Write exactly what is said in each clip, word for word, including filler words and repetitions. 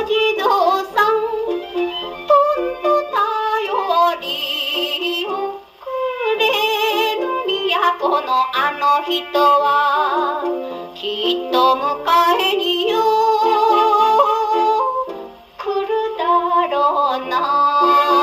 お地蔵さん、どんと頼りをくれる都のあの人はきっと迎えによ来るだろうな。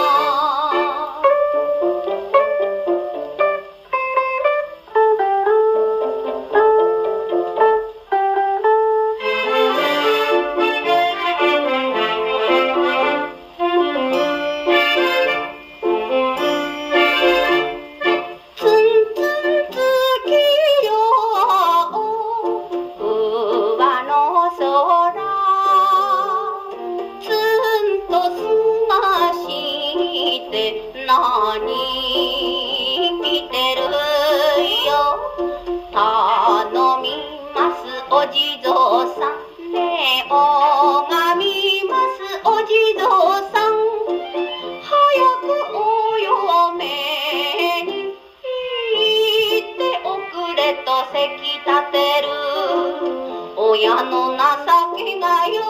何来てるよ、頼みますお地蔵さんね、拝みますお地蔵さん、早くお嫁に行っておくれとせき立てる親の情けがよ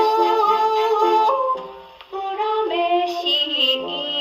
恨めしい。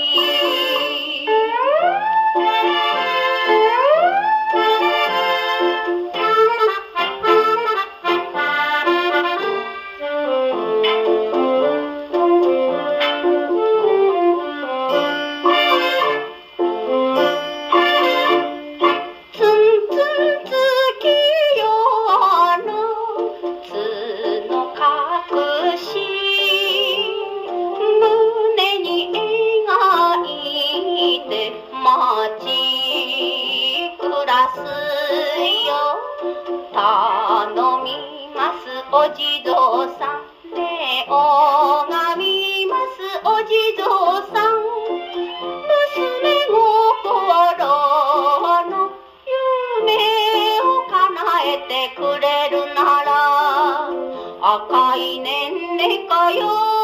待ち暮らすよ、頼みますお地蔵さんね、拝みますお地蔵さん、娘心の夢を叶えてくれるなら赤いねんねかよ